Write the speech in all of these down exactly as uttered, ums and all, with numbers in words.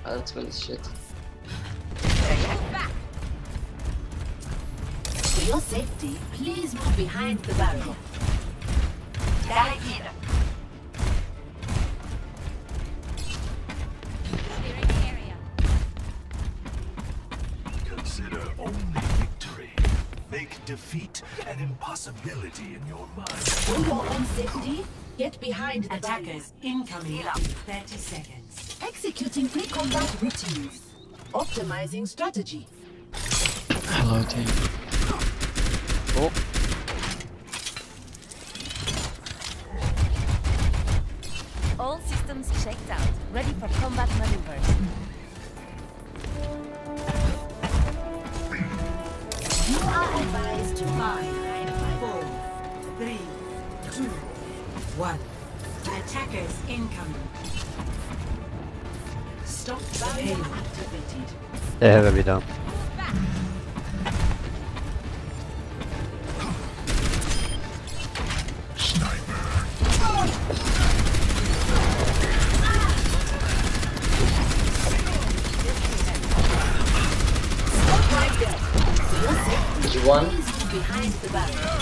That's when it's shit. For your safety, please move behind the barrier. Consider only victory. Make defeat an impossibility in your mind. For your own safety, get behind the Attackers incoming in thirty seconds. Executing pre-combat routines. Optimizing strategy. Hello, team. Oh. All systems checked out. Ready for combat maneuvers. You are advised to Five, four, three, two, one. Attackers incoming. Stop the barrier payload. activated. They have a bit down. Did you won? Behind the barrier.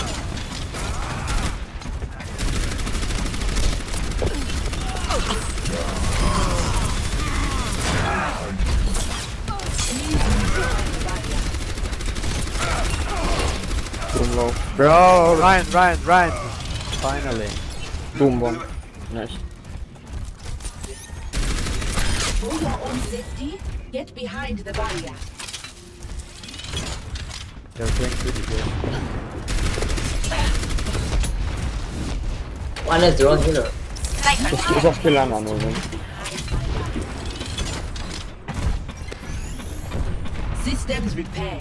Boom low. Bro, Ryan, Ryan, Ryan. Finally. Boom bomb. Nice. For your own safety, get behind the barrier. They're playing pretty good. One is drone healer. Så, så spelar han någon. Systems repaired.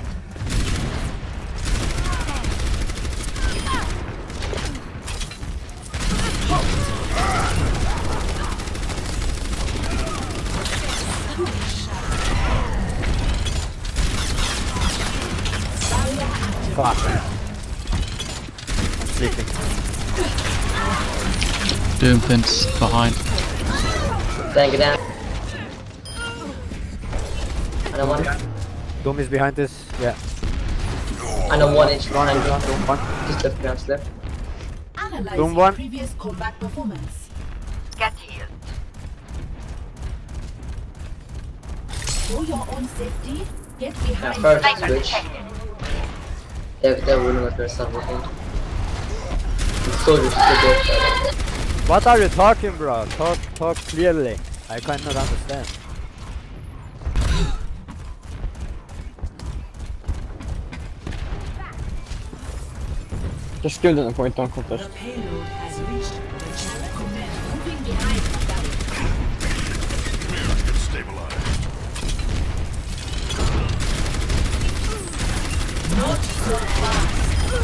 Fuck. I'm sleeping. Doom pins behind. Tank it down. I know one. Doom is behind us. Yeah. I know one inch. One, One one, inch. Doom, one. Just left, just left. Analyzing Doom one. previous combat performance. Get healed. For your own safety, get Yeah, behind first the switch. They're, they're winning with their stuff, I think. The soldiers still go. What are you talking, bro? Talk, talk clearly. I cannot understand. Just kill den point on contest. The payload has reached the channel command. moving behind the barrier. Stabilize. Not so fast.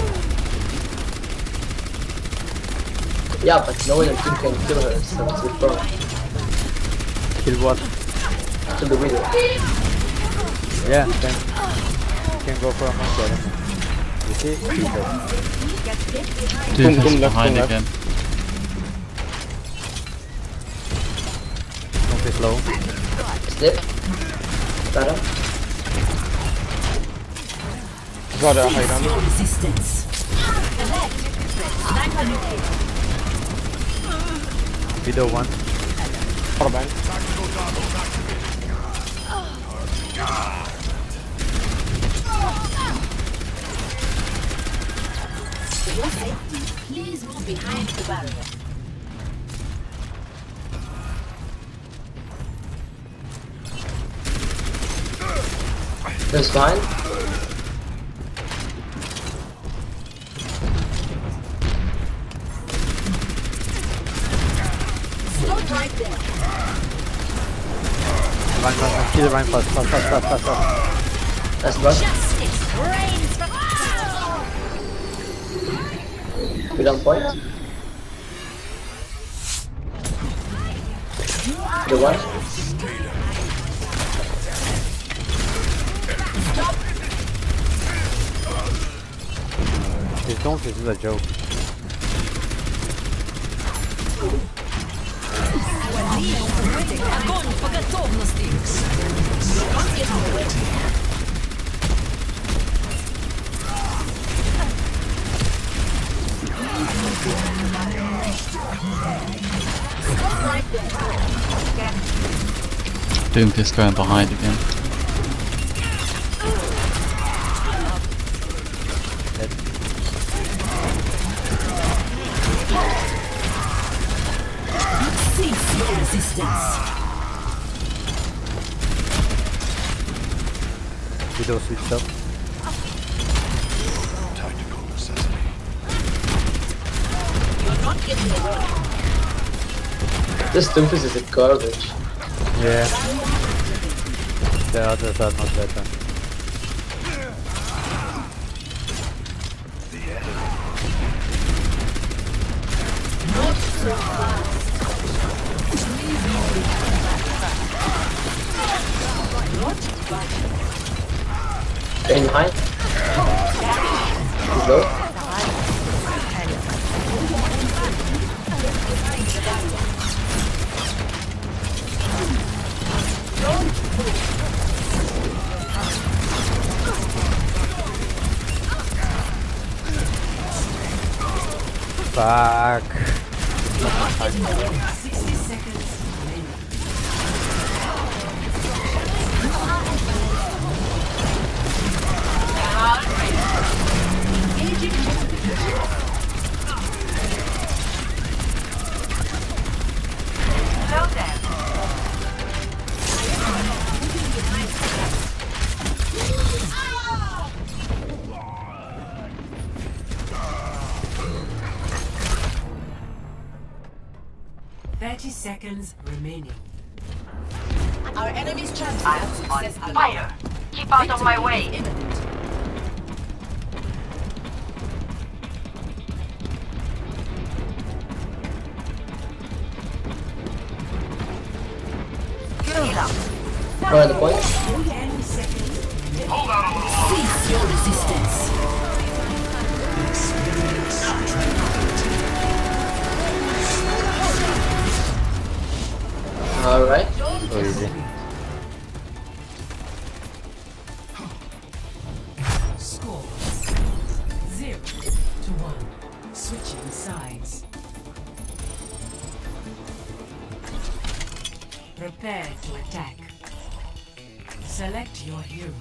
Yeah, but no one can kill her, so it's good for Kill what? to the window. Yeah, then you can go for a monkey. I don't know. You see? People. Doom Boom, pins left, behind boom, left. again. Doom is low. Slip. Better. Got a high ground. Resistance. Widow one. Harbang. For your safety, please move behind the barrier. There's fine. Stop right there. Run, run, run. Kill Ryan fast, fast, fast, fast, fast, fast. That's rush. Justice reigns from Good on point. The one. This don't is a joke. Огонь по готовности! Doomfist going behind again. Cease your resistance. Widow switched up. Tactical necessity. You're not getting away. This Doomfist is a garbage. Yeah. The others are not better. Getting behind. He's low. Fuck. sixty seconds remaining. Slow down. thirty seconds remaining. Our enemy's chance I'm of success on are fire. Keep out of my way. imminent. Heal up. We're at the point. ten seconds. Cease your resistance. Alright. So easy. Score zero to one. Switching sides. Prepare to attack. Select your hero.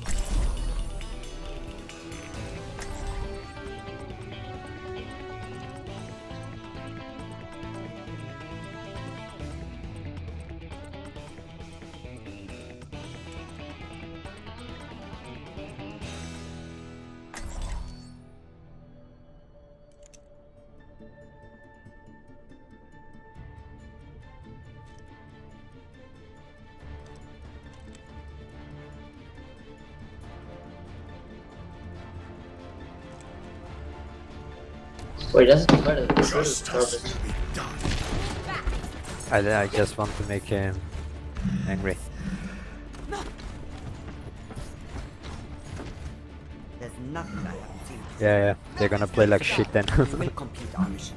Wait, that's better. This is Justice garbage. will be done. I, I just want to make him angry. There's nothing I haven't seen. Yeah, yeah. They're gonna play like shit then. We will complete our mission.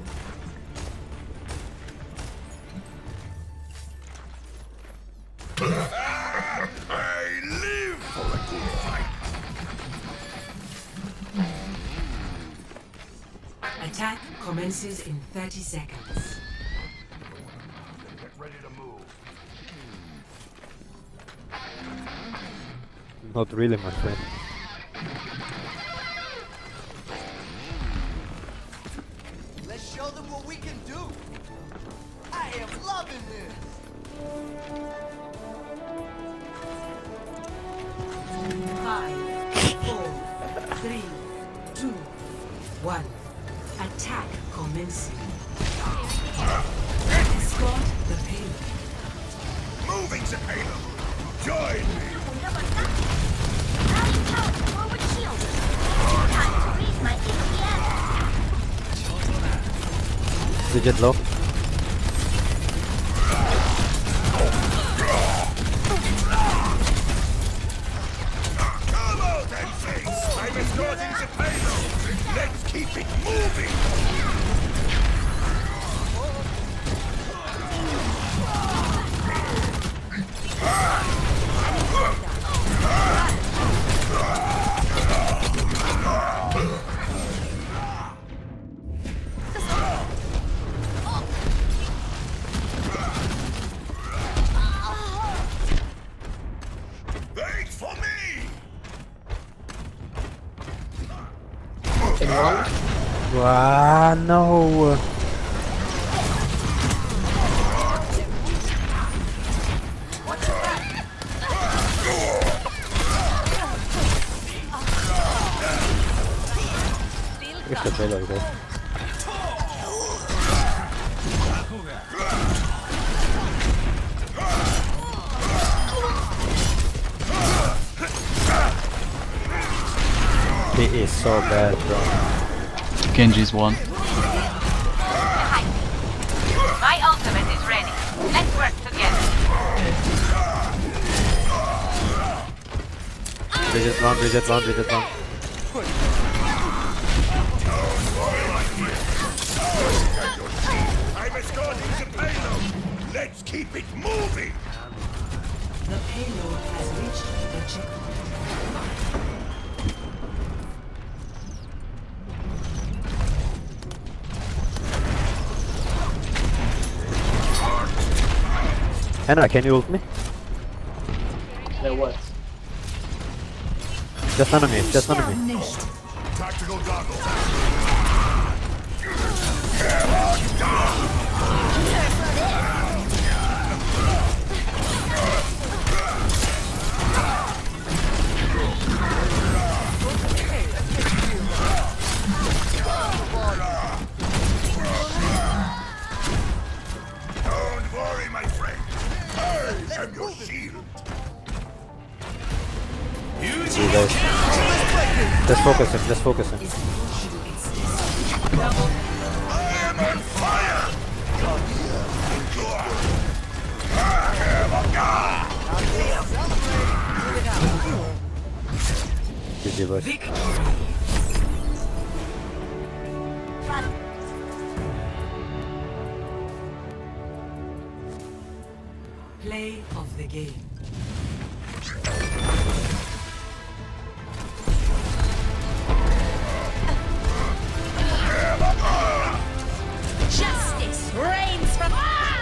I live for a good fight. Attack commences in thirty seconds. Get ready to move. Not really, my friend. Let's show them what we can do. I am loving this. Five, four, three, two, one. Attack commencing. Escort the payload. Moving to payload. Join me. Digit low. Come out and face. I'm escorting to payload. Let's keep it moving. one. Ah, no. Get the payload, guys. He is so bad, bro. Genji's one. My ultimate is ready. Let's work together. Bridget one, Bridget one, Bridget one. I'm escorting the payload. Let's keep it moving. The payload has reached the checkpoint. Anna, can you ult me? Yeah, what? Just under me, just under me. Tactical goggles. Don't worry, my friend. I am your shield. You guys. Just focus him, just focus him. I am on fire. G G, boys. Play of the game. Justice reigns from.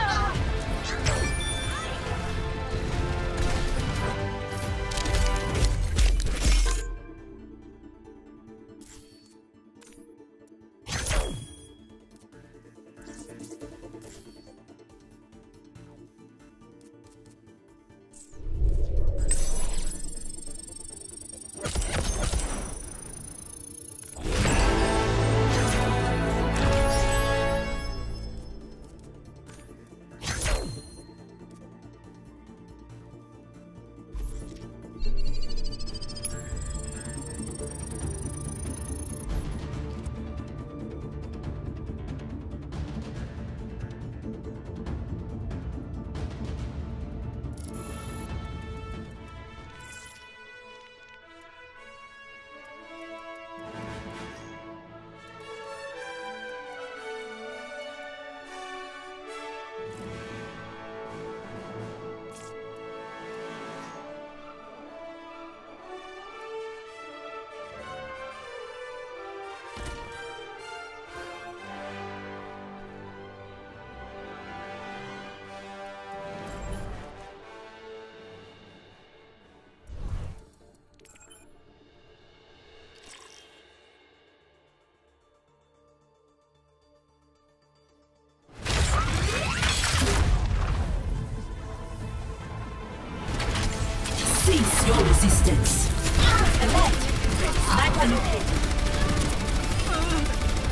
Cease your resistance. Alert! Sniper located.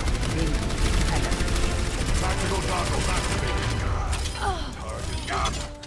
Tactical goggles activated. Target.